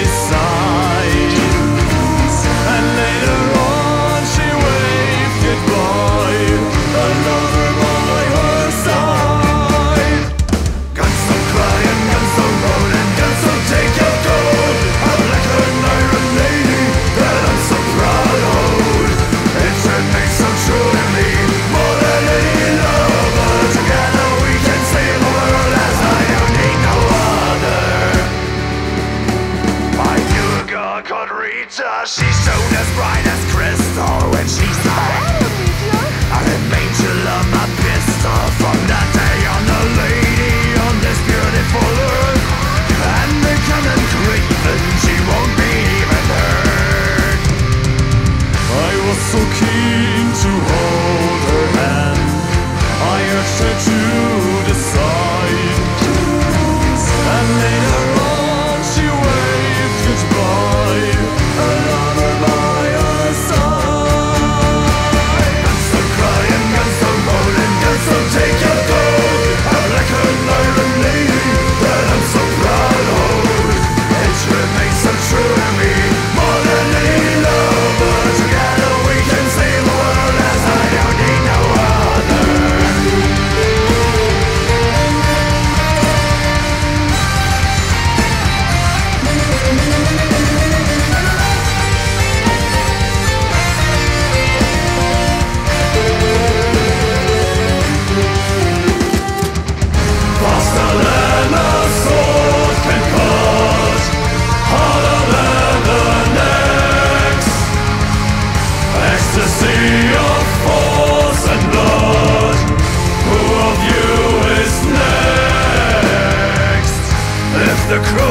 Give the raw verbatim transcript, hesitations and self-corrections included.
decide. And later on she waved goodbye, a lover by her side. Guns don't cry and guns don't moan and guns don't take your gold. I'm like an iron lady that I'm so proud of. It remains so true to me, more than any lover. Together we can save the world as I don't need no other. I knew a girl called Rita. She shone as bright as crystal when she sang. I'm an angel of my pistol. From that day on, a lady on this beautiful earth. And becoming craven, she won't be even hurt. I was so keen to hold her hand. I urged her to decide. And later on she waved goodbye, a lover by her side. Guns don't cry and guns don't moan and guns don't take your gold. I'm like an iron lady that I'm so proud of. It remains so true to me, more than any lover. Together we can save the world as I don't need no other. Faster than a sword can cut, harder than the next. Ecstasy of force and blood. Who of you is next? If the